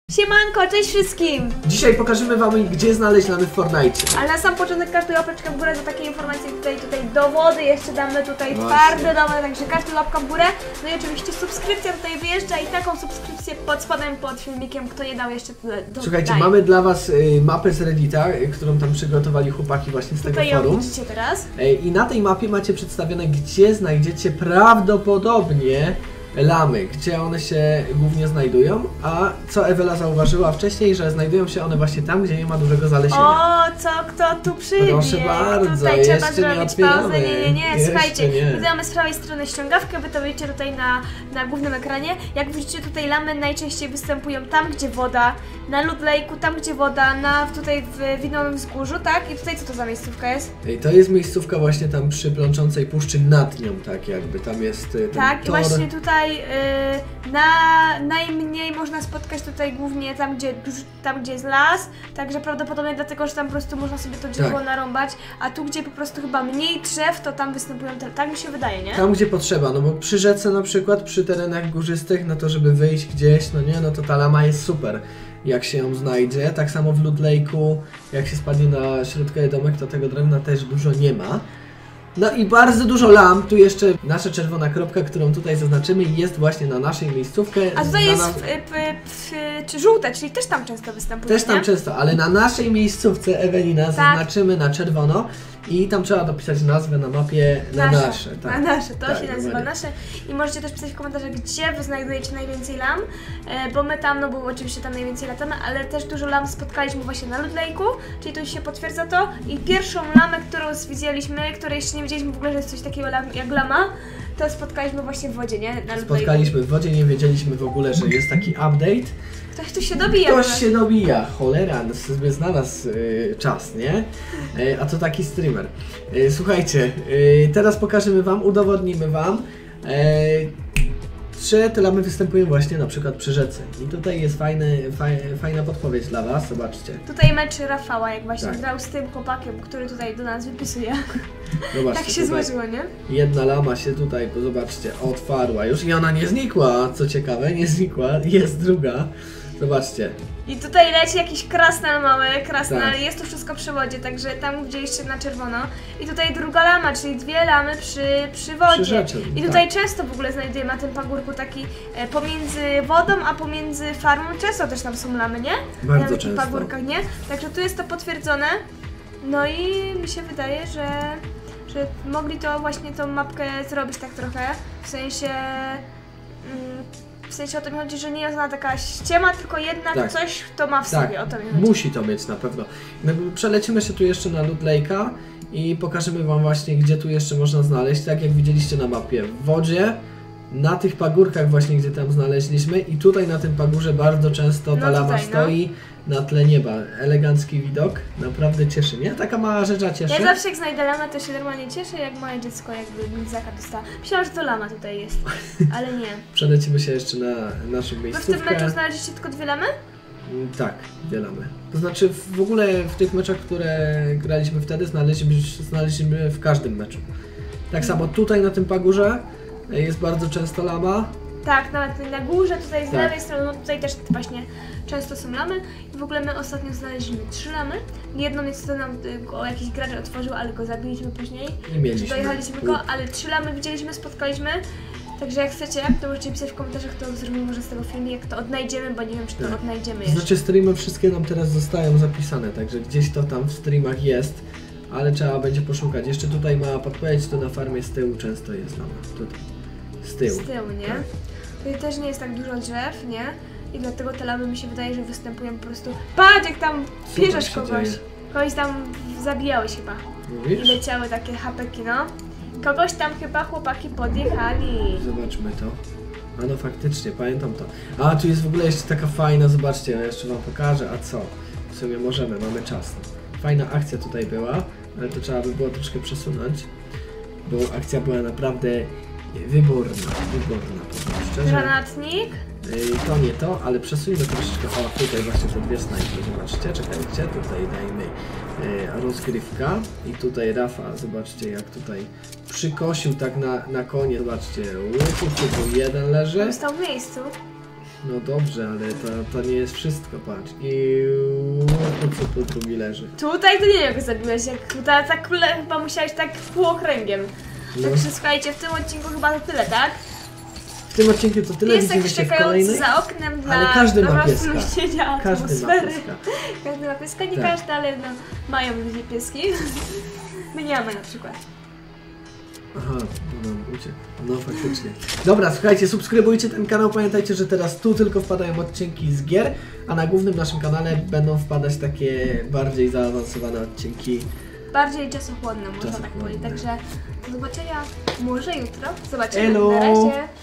Siemanko, cześć wszystkim! Dzisiaj pokażemy wam, gdzie znaleźć lamy w Fortnite. Ale na sam początek każdy łapeczka w górę za takie informacje, tutaj dowody, jeszcze damy tutaj twarde dowody, także każdy łapka w górę. No i oczywiście subskrypcja tutaj wyjeżdża i taką subskrypcję pod spodem, pod filmikiem, kto nie dał jeszcze to Słuchajcie, mamy dla was mapę z Reddita, którą tam przygotowali chłopaki właśnie z tego tutaj forum. Tutaj ją widzicie teraz. I na tej mapie macie przedstawione, gdzie znajdziecie prawdopodobnie lamy, gdzie one się głównie znajdują, a co Ewela zauważyła wcześniej, że znajdują się one właśnie tam, gdzie nie ma dużego zalesienia. O, kto tu przybiegł? Proszę bardzo, tutaj jeszcze trzeba zrobić pauzę. Nie, słuchajcie, tutaj mamy z prawej strony ściągawkę, wy to widzicie tutaj na głównym ekranie. Jak widzicie, tutaj lamy najczęściej występują tam, gdzie woda, na Loot Lake'u, tam gdzie woda, tutaj w Widmowym Wzgórzu, tak? I tutaj co to za miejscówka jest? To jest miejscówka właśnie tam przy plączącej puszczy nad nią, tak jakby, tam jest ten tak, tor. I właśnie tutaj najmniej można spotkać tutaj głównie tam, gdzie jest las, także prawdopodobnie dlatego, że tam po prostu można sobie to drzewo narąbać, a tu, gdzie po prostu chyba mniej drzew, to tam występują tak mi się wydaje, nie? Tam, gdzie potrzeba, no bo przy rzece na przykład, przy terenach górzystych, no to żeby wyjść gdzieś, no nie, no to ta lama jest super, jak się ją znajdzie. Tak samo w Loot Lake'u, jak się spadnie na środkowy domek, to tego drewna też dużo nie ma. No i bardzo dużo lam, tu jeszcze nasza czerwona kropka, którą tutaj zaznaczymy, jest właśnie na naszej miejscówce. A tutaj jest czy żółte, czyli też tam często występuje, też tam często, ale na naszej miejscówce, Ewelina, zaznaczymy na czerwono i tam trzeba dopisać nazwę na mapie na nasze. Tak. Na nasze, to się nazywa nasze. I możecie też pisać w komentarzach, gdzie wy znajdujecie najwięcej lam, bo my tam, no bo oczywiście tam najwięcej latamy, ale też dużo lam spotkaliśmy właśnie na Loot Lake'u, czyli tu się potwierdza to. I pierwszą lamę, którą widzieliśmy, której jeszcze nie wiedzieliśmy w ogóle, że jest coś takiego jak lama, to spotkaliśmy właśnie w wodzie, nie? Na Spotkaliśmy w wodzie, nie wiedzieliśmy w ogóle, że jest taki update. Ktoś tu się dobija. Ktoś się dobija, cholera, znalazł czas, nie? A to taki streamer. Słuchajcie, teraz pokażemy wam, udowodnimy wam, że te lamy występują właśnie na przykład przy rzece. I tutaj jest fajna podpowiedź dla was, zobaczcie. Tutaj mecz Rafała, jak właśnie grał z tym chłopakiem, który tutaj do nas wypisuje. Zobaczcie, tak się złożyło, nie? Jedna lama się tutaj, zobaczcie, otwarła już i ona nie znikła, co ciekawe, nie znikła, jest druga. Zobaczcie. I tutaj leci jakiś krasnal mały, ale jest to wszystko przy wodzie, także tam widzieliście na czerwono. I tutaj druga lama, czyli dwie lamy przy wodzie. I tutaj często w ogóle znajdujemy na tym pagórku taki pomiędzy wodą, a pomiędzy farmą często też tam są lamy, nie? Bardzo na często. Pagórkach, nie? Także tu jest to potwierdzone. No i mi się wydaje, że mogli to właśnie tą mapkę zrobić tak trochę, w sensie o to mi chodzi, że nie jest ona taka ściema, tylko jednak coś to ma w sobie, o to mi chodzi. Musi to mieć na pewno. Przelecimy się tu jeszcze na Loot Lake'a i pokażemy wam właśnie, gdzie tu jeszcze można znaleźć, tak jak widzieliście na mapie, w wodzie, na tych pagórkach właśnie, gdzie tam znaleźliśmy i tutaj na tym pagórze bardzo często ta lama stoi na tle nieba. Elegancki widok, naprawdę cieszy, nie? Taka mała rzecza cieszy. Ja zawsze jak znajdę lamę, to się normalnie cieszę, jak moje dziecko jakby lizaka dostała. Myślałam, że to lama tutaj jest, ale nie. Przelecimy się jeszcze na naszą miejscówkę. Wy w tym meczu znaleźliście tylko dwie lamy? Tak, dwie lamy. To znaczy w ogóle w tych meczach, które graliśmy wtedy, znaleźliśmy w każdym meczu. Tak samo tutaj na tym pagórze jest bardzo często lama. Tak, nawet na górze, tutaj z lewej strony, no tutaj też właśnie często są lamy. I w ogóle my ostatnio znaleźliśmy 3 lamy. Jedną niestety nam jakiś gracz otworzył, ale go zabiliśmy później. Nie mieliśmy. Dojechaliśmy go, ale 3 lamy widzieliśmy, spotkaliśmy. Także jak chcecie, to możecie pisać w komentarzach, to zrobimy może z tego filmu, jak to odnajdziemy, bo nie wiem, czy to odnajdziemy jeszcze. Znaczy streamy wszystkie nam teraz zostają zapisane, także gdzieś to tam w streamach jest, ale trzeba będzie poszukać. Jeszcze tutaj ma podpowiedź, to na farmie z tyłu często jest lama. Tutaj. Z tyłu. Z tyłu, nie? Tak. Tutaj też nie jest tak dużo drzew, nie? I dlatego te lamy mi się wydaje, że występują po prostu... Patrz, jak tam bierzesz kogoś. Kogoś tam zabijałeś chyba. Mówisz? I leciały takie hapeki, no. Kogoś tam chyba chłopaki podjechali. Zobaczmy to. A no faktycznie, pamiętam to. A tu jest w ogóle jeszcze taka fajna, zobaczcie, ja jeszcze wam pokażę, a co? W sumie możemy, mamy czas. Fajna akcja tutaj była, ale to trzeba by było troszkę przesunąć, bo akcja była naprawdę wyborna, szczerze. Granatnik? To nie to, ale przesuńmy troszeczkę. O, tutaj właśnie te dwie snajpy, zobaczcie, czekajcie, tutaj dajmy rozgrywka i tutaj Rafa, zobaczcie jak tutaj przykosił tak na koniec, zobaczcie, łuku, jeden leży. On stał w miejscu. No dobrze, ale to nie jest wszystko, patrz. I co tu drugi leży? Tutaj to nie wiem, jak go zabiłeś, jak tutaj tak chyba musiałeś tak półokręgiem. No. Także słuchajcie, w tym odcinku chyba to tyle, tak? W tym odcinku to tyle, Piesek widzimy się w czekający kolejnej. za oknem dla Ale każdy ma pieska. rozluźnienia Każdy ma atmosfery. pieska. Każdy ma pieska, nie Tak. każdy, ale no, mają ludzie pieski. My nie mamy na przykład. Aha, no uciekł. No faktycznie. Dobra, słuchajcie, subskrybujcie ten kanał, pamiętajcie, że teraz tu tylko wpadają odcinki z gier, a na głównym naszym kanale będą wpadać takie bardziej zaawansowane odcinki. Bardziej czasochłonne, można tak Czasochłonne. powiedzieć. Także do zobaczenia może jutro. Zobaczymy. Elo! Na razie.